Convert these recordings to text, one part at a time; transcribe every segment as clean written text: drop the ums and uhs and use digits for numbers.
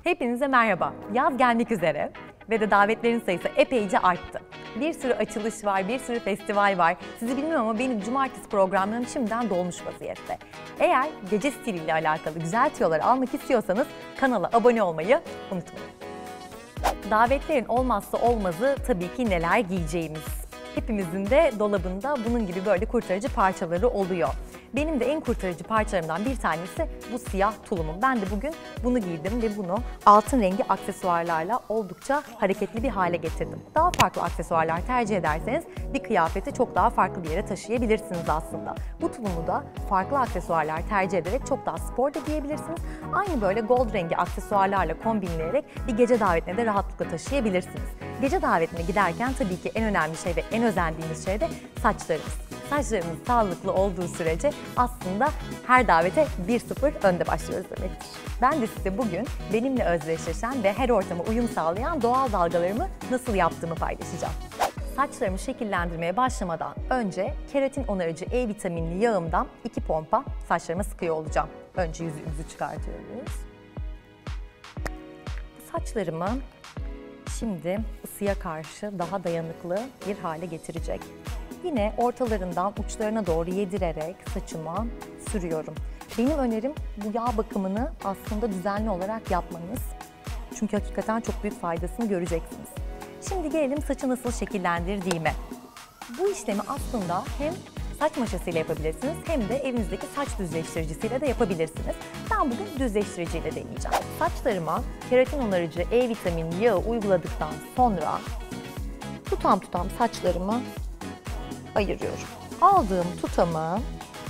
Hepinize merhaba. Yaz gelmek üzere ve de davetlerin sayısı epeyce arttı. Bir sürü açılış var, bir sürü festival var. Sizi bilmiyorum ama benim cumartesi programlarım şimdiden dolmuş vaziyette. Eğer gece stiliyle alakalı güzel tüyolar almak istiyorsanız kanala abone olmayı unutmayın. Davetlerin olmazsa olmazı tabii ki neler giyeceğimiz. Hepimizin de dolabında bunun gibi böyle kurtarıcı parçaları oluyor. Benim de en kurtarıcı parçalarımdan bir tanesi bu siyah tulumum. Ben de bugün bunu giydim ve bunu altın rengi aksesuarlarla oldukça hareketli bir hale getirdim. Daha farklı aksesuarlar tercih ederseniz bir kıyafeti çok daha farklı bir yere taşıyabilirsiniz aslında. Bu tulumu da farklı aksesuarlar tercih ederek çok daha spor da giyebilirsiniz. Aynı böyle gold rengi aksesuarlarla kombinleyerek bir gece davetine de rahatlıkla taşıyabilirsiniz. Gece davetine giderken tabii ki en önemli şey ve en özendiğimiz şey de saçlarımız. Saçlarımız sağlıklı olduğu sürece aslında her davete 1-0 önde başlıyoruz demektir. Ben de size bugün benimle özdeşleşen ve her ortama uyum sağlayan doğal dalgalarımı nasıl yaptığımı paylaşacağım. Saçlarımı şekillendirmeye başlamadan önce keratin onarıcı E vitaminli yağımdan 2 pompa saçlarıma sıkıyor olacağım. Önce yüzüğümüzü çıkartıyoruz. Saçlarımı şimdi ısıya karşı daha dayanıklı bir hale getirecek. Yine ortalarından uçlarına doğru yedirerek saçıma sürüyorum. Benim önerim bu yağ bakımını aslında düzenli olarak yapmanız. Çünkü hakikaten çok büyük faydasını göreceksiniz. Şimdi gelelim saçı nasıl şekillendirdiğime. Bu işlemi aslında hem saç maşasıyla yapabilirsiniz hem de evinizdeki saç düzleştiricisiyle de yapabilirsiniz. Ben bugün düzleştiriciyle deneyeceğim. Saçlarıma keratin onarıcı E vitaminli yağı uyguladıktan sonra tutam saçlarımı ayırıyorum. Aldığım tutamı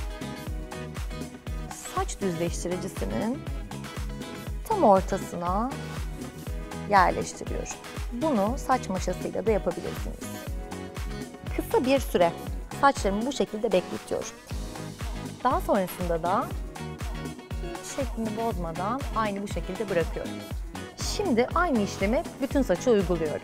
saç düzleştiricisinin tam ortasına yerleştiriyorum. Bunu saç maşasıyla da yapabilirsiniz. Kısa bir süre saçlarımı bu şekilde bekletiyorum. Daha sonrasında da hiç şeklini bozmadan aynı bu şekilde bırakıyorum. Şimdi aynı işlemi bütün saça uyguluyorum.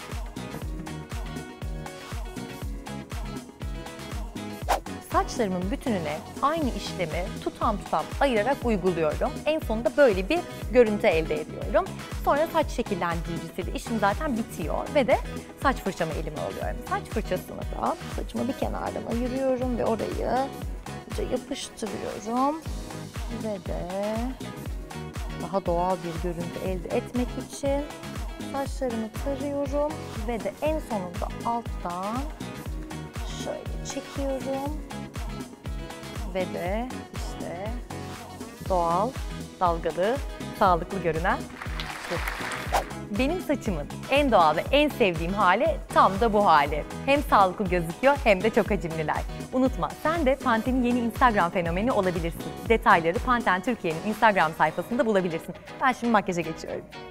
Saçlarımın bütününe aynı işlemi tutam ayırarak uyguluyorum. En sonunda böyle bir görüntü elde ediyorum. Sonra saç şekillendiricisiyle işim zaten bitiyor ve de saç fırçamı elime alıyorum. Saç fırçasını da saçımı bir kenardan ayırıyorum ve orayı yapıştırıyorum. Ve de daha doğal bir görüntü elde etmek için saçlarımı tarıyorum ve de en sonunda alttan şöyle çekiyorum. Ve de işte doğal, dalgalı, sağlıklı görünen bu. Benim saçımın en doğal ve en sevdiğim hali tam da bu hali. Hem sağlıklı gözüküyor hem de çok hacimliler. Unutma, sen de Panten'in yeni Instagram fenomeni olabilirsin. Detayları Panten Türkiye'nin Instagram sayfasında bulabilirsin. Ben şimdi makyaja geçiyorum.